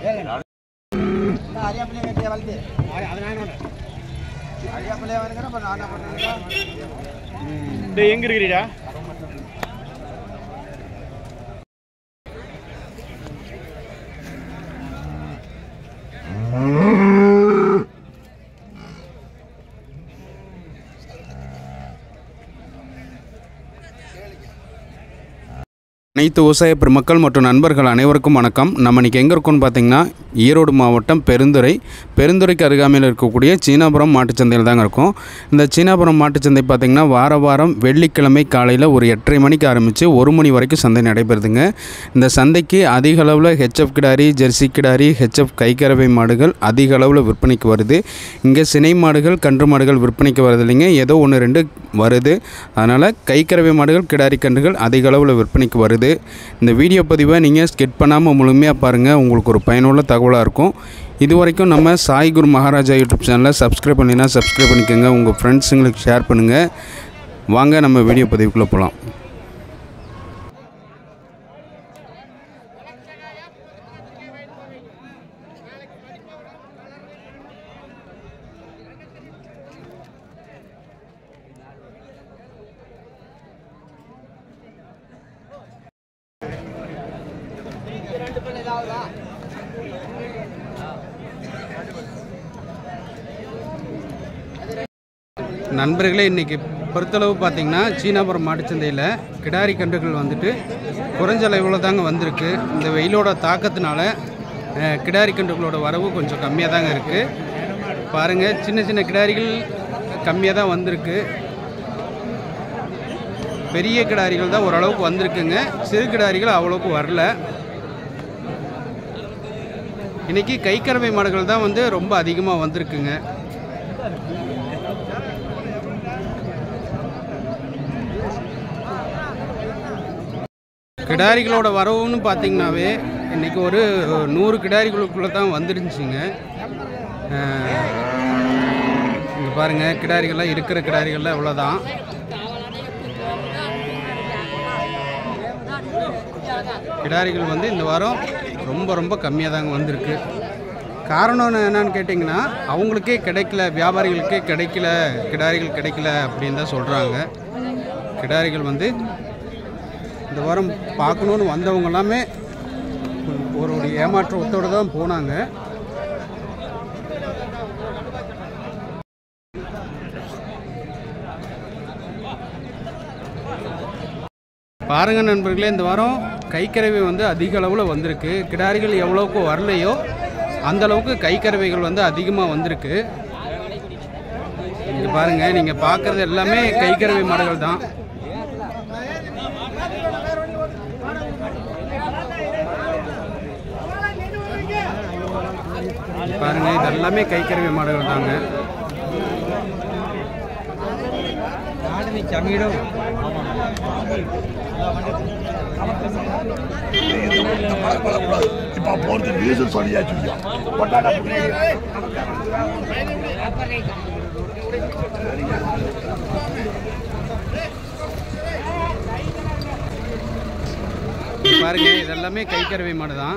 எங்க இருக்கிறீடா? அனைத்து விவசாய பெருமக்கள் மற்றும் நண்பர்கள் அனைவருக்கும் வணக்கம். நம்ம இன்றைக்கி எங்கே இருக்கோம்னு பார்த்திங்கன்னா ஈரோடு மாவட்டம் பெருந்துறைக்கு அருகாமையில் இருக்கக்கூடிய சீனாபுரம் மாட்டுச்சந்தையில் தாங்க இருக்கும். இந்த சீனாபுரம் மாட்டுச்சந்தை பார்த்திங்கன்னா வாரம் வெள்ளிக்கிழமை காலையில் ஒரு 8:30 மணிக்கு ஆரம்பித்து 1 மணி வரைக்கும் சந்தை நடைபெறுதுங்க. இந்த சந்தைக்கு அதிக அளவில் ஹெச்எஃப் கிடாரி, ஜெர்சி கிடாரி, ஹெச்எஃப் கைக்கறவை மாடுகள் அதிக அளவில் விற்பனைக்கு வருது. இங்கே சினை மாடுகள், கன்று மாடுகள் விற்பனைக்கு வருது இல்லைங்க, ஏதோ 1-2 வருது. அதனால் கைக்கறவை மாடுகள், கிடாரி கன்றுகள் அதிக அளவில் விற்பனைக்கு வருது. இந்த வீடியோ பதிவை நீங்கள் ஸ்கிப் பண்ணாமல் முழுமையாக பாருங்கள், உங்களுக்கு ஒரு பயனுள்ள தகவலாக இருக்கும். இது வரைக்கும் நம்ம சாய் குரு மகாராஜா யூடியூப் சேனலை சப்ஸ்கிரைப் பண்ணினா சப்ஸ்கிரைப் பண்ணிக்கோங்க, உங்கள் ஃப்ரெண்ட்ஸுங்களுக்கு ஷேர் பண்ணுங்கள். வாங்க நம்ம வீடியோ பதிவுக்குள்ளே போகலாம். நண்பர்களே, இன்றைக்கி பொறுத்தளவு பார்த்திங்கன்னா சீனாபுரம் மாட்டுச்சந்தையில் கிடாரி கன்றுகள் வந்துட்டு குறைஞ்ச அளவில் தாங்க வந்திருக்கு. இந்த வெயிலோட தாக்கத்தினால கிடாரி கன்றுகளோட வரவு கொஞ்சம் கம்மியாக தாங்க இருக்குது. பாருங்கள், சின்ன சின்ன கிடாரிகள் கம்மியாக தான் வந்திருக்கு. பெரிய கிடாரிகள் தான் ஓரளவுக்கு வந்திருக்குங்க, சிறு கிடாரிகள் அவ்வளோக்கு வரல. இன்றைக்கி கைக்கறவை மாடுகள் தான் வந்து ரொம்ப அதிகமாக வந்திருக்குங்க. கிடாரிகளோட வரவுன்னு பார்த்திங்கனாவே இன்றைக்கி ஒரு 100 கிடாரிகளுக்குள்ளே தான் வந்துருந்துச்சுங்க. இங்கே பாருங்கள், கிடாரிகள்லாம் இருக்கிற கிடாரிகள்லாம் இவ்வளோதான். கிடாரிகள் வந்து இந்த வாரம் ரொம்ப கம்மியாக தாங்க வந்திருக்கு. காரணம் என்னன்னு கேட்டிங்கன்னா, அவங்களுக்கே கிடைக்கல, வியாபாரிகளுக்கே கிடைக்கல, கிடாரிகள் கிடைக்கல அப்படின்னு தான் சொல்கிறாங்க. கிடாரிகள் வந்து இந்த வாரம் பார்க்கணுன்னு வந்தவங்க எல்லாமே ஒரு ஏமாற்றத்தோடு தான் போனாங்க. பாருங்கள் நண்பர்களே, இந்த வாரம் கைக்கறவை வந்து அதிக அளவில் வந்திருக்கு. கிடாரிகள் எவ்வளோக்கு வரலையோ அந்தளவுக்கு கைக்கறவைகள் வந்து அதிகமாக வந்திருக்கு. இங்கே பாருங்கள், நீங்கள் பார்க்குறது எல்லாமே கைக்கறவை மாடுகள் தான். பாருங்க, இது எல்லாமே கைக்கறவை மாடுகள் தாங்க. பாருங்க, இது எல்லாமே கைக்கறவை மாடு தான்.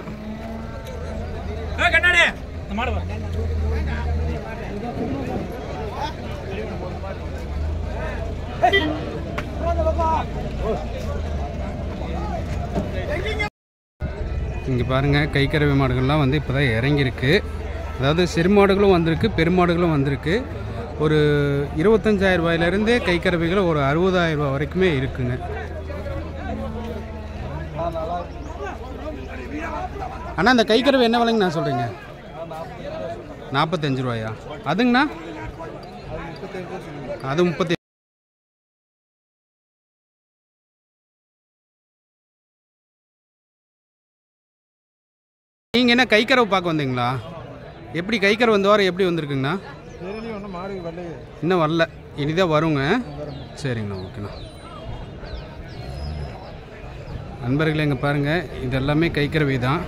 இங்கே பாருங்கள், கைக்கறவை மாடுகள்லாம் வந்து இப்போ தான் இறங்கியிருக்கு. அதாவது சிறு மாடுகளும் வந்திருக்கு, பெருமாடுகளும் வந்திருக்கு. ஒரு 25,000 ரூபாயிலேருந்தே கைக்கறவைகள் ஒரு 60,000 ரூபா வரைக்குமே இருக்குங்க. அண்ணா, இந்த கைக்கறவை என்ன விலைங்க நான் சொல்கிறீங்க? 45 ரூபாயா? அதுங்கண்ணா அது 30. நீங்கள் என்ன கைக்கறவை பார்க்க வந்தீங்களா? எப்படி கைக்கறவை இந்த வாரம் எப்படி வந்திருக்குங்கண்ணா? இன்னும் வரல, இனிதான் வருங்க. சரிங்கண்ணா, ஓகேண்ணா. நண்பர்களே, இங்கே பாருங்கள், இது எல்லாமே கைக்கறவை தான்.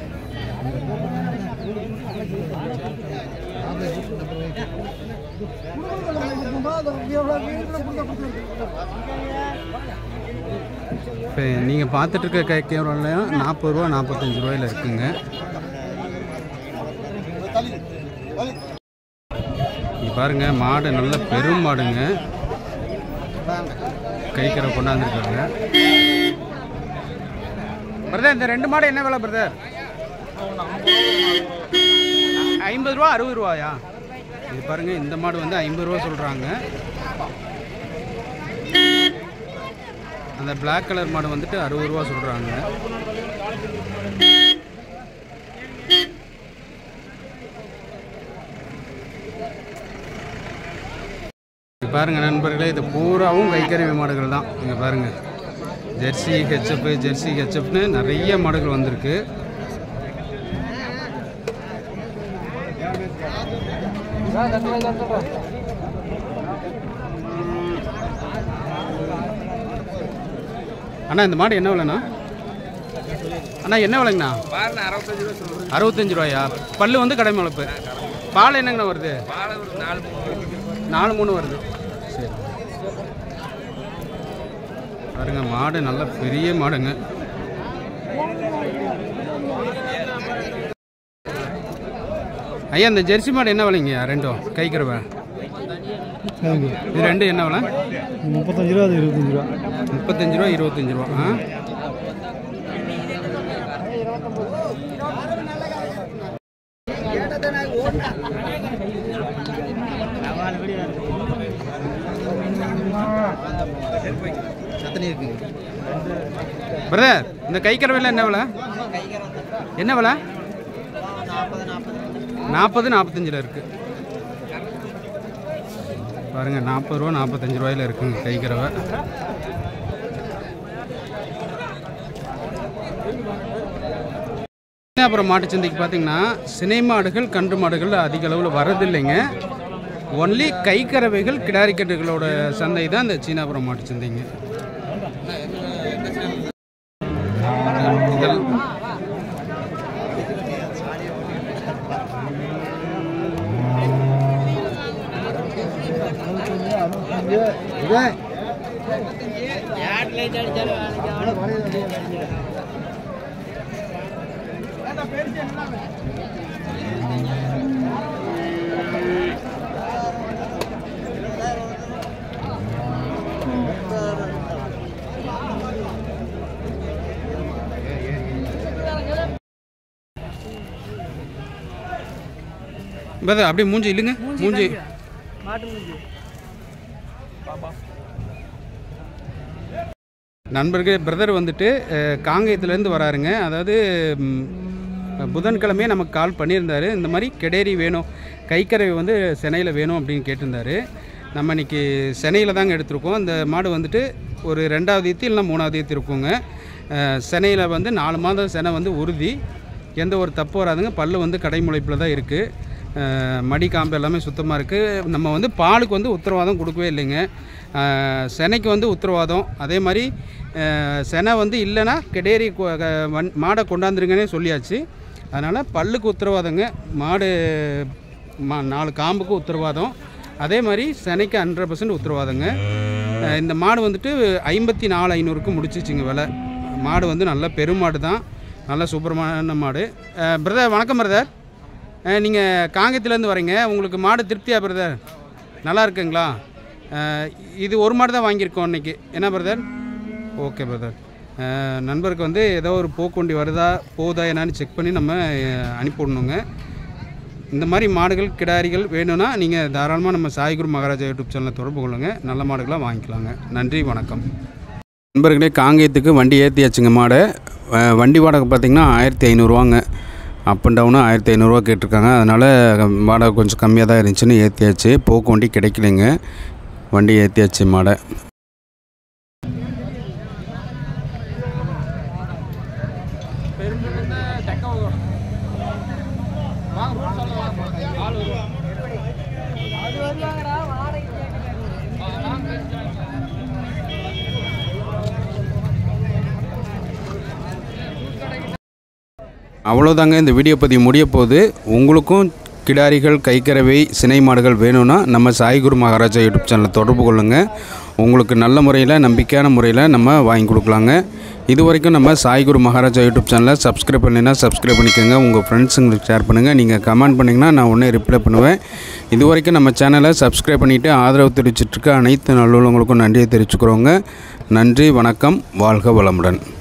இப்போ நீங்கள் பார்த்துட்டு இருக்க கைக்கறவைலாம் 40 ரூபா 45 ரூபாயில் இருக்குங்க. பாருங்க மாடு நல்ல பெரும் மாடுங்க. கைக்கரை கொண்டாந்துருக்காங்க. பிரதர் இந்த 2 மாடு என்ன விலை பிரதர்? 50 ரூபா 60 ரூபாயா? இது பாருங்க இந்த மாடு வந்து 50 ரூபா சொல்றாங்க. அந்த பிளாக் கலர் மாடு வந்துட்டு 60 ரூபா சொல்றாங்க. பாருங்க நண்பர்களே, இது பூராவும் கைக்கருவி மாடுகள் தான். இங்கே பாருங்க ஜெர்சி ஹெச்எப்னு நிறைய மாடுகள் வந்திருக்கு. அண்ணா இந்த மாடு என்ன விலைண்ணா? அண்ணா என்ன விலைங்கண்ணா? 65 ரூபாயா? பல்லு வந்து கடை முளைப்பு. பால் என்னங்கண்ணா வருது? 4-3 வருது. சரி பாருங்க மாடு நல்ல பெரிய மாடுங்க. ஐயா இந்த ஜெர்சி மாடு என்ன விலைங்க? 2 கைக்கிறவ இது 2 என்ன விலை? 35 ரூபா 25 ரூபா. 35 ரூபா 25 ரூபா. பிரதர் இந்த கைக்கறவையில் என்ன விலை? என்ன விலை? 40-45 இருக்கு. பாருங்க 40 ரூபா 45 ரூபாயில இருக்குங்க கைக்கறவை. அப்புறம் மாட்டுச்சந்தைக்கு பார்த்தீங்கன்னா சினை மாடுகள் கன்று மாடுகள் அதிக அளவில் வரதில்லைங்க. ஒன்லி கைக்கறவைகள் கிடாரிக்கட்டுகளோட சந்தை தான் இந்த சீனாபுரம் மாட்டுச்சந்தைங்க. அப்படியே மூஞ்சி இல்லைங்க, மூஞ்சி நண்பர்கள். பிரதர் வந்துட்டு காங்கேயத்துலேருந்து வராருங்க. அதாவது புதன்கிழமையே நமக்கு கால் பண்ணியிருந்தார். இந்த மாதிரி கெடேரி வேணும், கைக்கறவை வந்து சென்னையில் வேணும் அப்படின்னு கேட்டிருந்தார். நம்ம இன்றைக்கி சென்னையில் தாங்க எடுத்திருக்கோம். அந்த மாடு வந்துட்டு ஒரு 2வது ஈத்து இல்லைனா 3வது ஈத்து இருக்குங்க. சென்னையில் வந்து 4 மாதம் செனை வந்து உறுதி, எந்த ஒரு தப்பு வராதுங்க. பல்லு வந்து கடைமுளைப்பில் தான் இருக்குது. மடி காம்பு எல்லாமே சுத்தமாக இருக்குது. நம்ம வந்து பாலுக்கு வந்து உத்தரவாதம் கொடுக்கவே இல்லைங்க. செனைக்கு வந்து உத்தரவாதம். அதே மாதிரி செனை வந்து இல்லைன்னா கெடேரி மாடை கொண்டாந்துருங்கன்னே சொல்லியாச்சு. அதனால் பல்லுக்கு உத்தரவாதங்க, மாடு 4 காம்புக்கு உத்தரவாதம். அதே மாதிரி செனைக்கு 100% உத்தரவாதங்க. இந்த மாடு வந்துட்டு 54,500க்கு முடிச்சிச்சிங்க விலை. மாடு வந்து நல்ல பெருமாடு தான், நல்ல சூப்பரமான மாடு. பிரதர் வணக்கம் பிரதர். நீங்கள் காங்கேயத்துலேருந்து வரீங்க. உங்களுக்கு மாடு திருப்தியா பிரதர்? நல்லா இருக்குங்களா? இது ஒரு மாடு தான் வாங்கியிருக்கோம் இன்றைக்கி. என்ன பிரதர்? Okay brother. நண்பருக்கு வந்து ஏதோ ஒரு போக்குவண்டி வருதா போதா என்னான்னு செக் பண்ணி நம்ம அனுப்பிவிடணுங்க. இந்த மாதிரி மாடுகள் கிடாரிகள் வேணும்னா நீங்கள் தாராளமாக நம்ம சாய்குரு மகாராஜா யூடியூப் சேனலில் தொடர்பு கொள்ளுங்கள். நல்ல மாடுகளாக வாங்கிக்கலாங்க. நன்றி வணக்கம். நண்பர்களே, காங்கேயத்துக்கு வண்டி ஏற்றியாச்சுங்க. மாடை வண்டி வாடகை பார்த்திங்கன்னா 1500 ரூபாங்க. அப் அண்ட் டவுனு 1500 ரூபா கேட்டிருக்காங்க. அதனால் வாடகை கொஞ்சம் கம்மியாக தான் இருந்துச்சுன்னு ஏற்றியாச்சு. போக்கு வண்டி கிடைக்கலைங்க, வண்டி ஏற்றியாச்சு மாடை. அவ்வளோதாங்க, இந்த வீடியோ பதிவு முடிய போகுது. உங்களுக்கும் கிடாரிகள், கைக்கறவை, சினை மாடுகள் வேணும்னா நம்ம சாய்குரு மகாராஜா யூடியூப் சேனலை தொடர்பு கொள்ளுங்கள். உங்களுக்கு நல்ல முறையில், நம்பிக்கையான முறையில் நம்ம வாங்கி கொடுக்கலாங்க. இது வரைக்கும் நம்ம சாய்குரு மகாராஜா யூடியூப் சேனலை சப்ஸ்கிரைப் பண்ணினா சப்ஸ்கிரைப் பண்ணிக்கோங்க. உங்கள் ஃப்ரெண்ட்ஸுங்களுக்கு ஷேர் பண்ணுங்கள். நீங்கள் கமெண்ட் பண்ணிங்கன்னா நான் உடனே ரிப்ளை பண்ணுவேன். இது வரைக்கும் நம்ம சேனலை சப்ஸ்கிரைப் பண்ணிவிட்டு ஆதரவு தெரிவிச்சிட்ருக்க அனைத்து நல்லுள்ளவங்களுக்கும் நன்றியை தெரிவிச்சுக்கிறோங்க. நன்றி, வணக்கம், வாழ்க வளமுடன்.